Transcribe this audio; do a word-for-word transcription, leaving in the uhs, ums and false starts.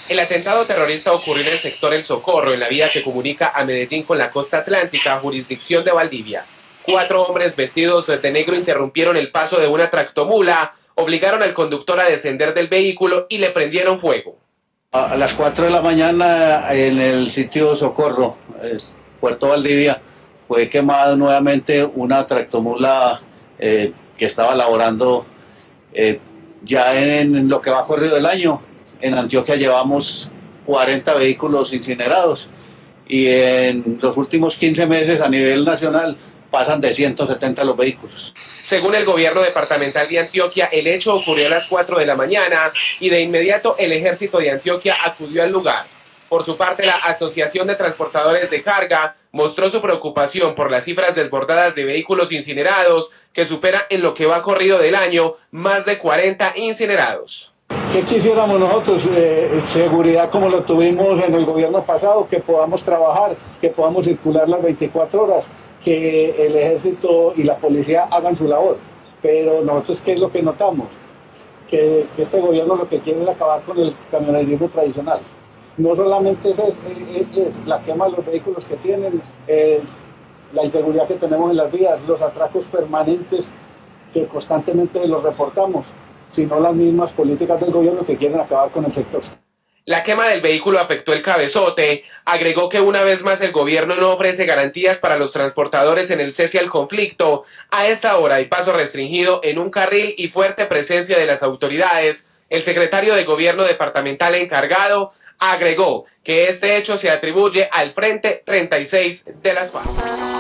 El atentado terrorista ocurrió en el sector El Socorro, en la vía que comunica a Medellín con la costa atlántica, jurisdicción de Valdivia. Cuatro hombres vestidos de negro interrumpieron el paso de una tractomula, obligaron al conductor a descender del vehículo y le prendieron fuego. A las cuatro de la mañana en el sitio Socorro, Puerto Valdivia, fue quemada nuevamente una tractomula eh, que estaba laborando eh, ya en lo que va corrido el año. En Antioquia llevamos cuarenta vehículos incinerados y en los últimos quince meses a nivel nacional pasan de ciento setenta los vehículos. Según el gobierno departamental de Antioquia, el hecho ocurrió a las cuatro de la mañana y de inmediato el ejército de Antioquia acudió al lugar. Por su parte, la Asociación de Transportadores de Carga mostró su preocupación por las cifras desbordadas de vehículos incinerados, que supera en lo que va corrido del año más de cuarenta incinerados. ¿Qué quisiéramos nosotros? Eh, seguridad como lo tuvimos en el gobierno pasado, que podamos trabajar, que podamos circular las veinticuatro horas, que el ejército y la policía hagan su labor. Pero nosotros, ¿qué es lo que notamos? Que, que este gobierno lo que quiere es acabar con el camionerismo tradicional. No solamente es, es, es la quema de los vehículos que tienen, eh, la inseguridad que tenemos en las vías, los atracos permanentes que constantemente los reportamos, sino las mismas políticas del gobierno que quieren acabar con el sector. La quema del vehículo afectó el cabezote. Agregó que una vez más el gobierno no ofrece garantías para los transportadores en el cese al conflicto. A esta hora hay paso restringido en un carril y fuerte presencia de las autoridades. El secretario de Gobierno departamental encargado agregó que este hecho se atribuye al Frente treinta y seis de las FARC.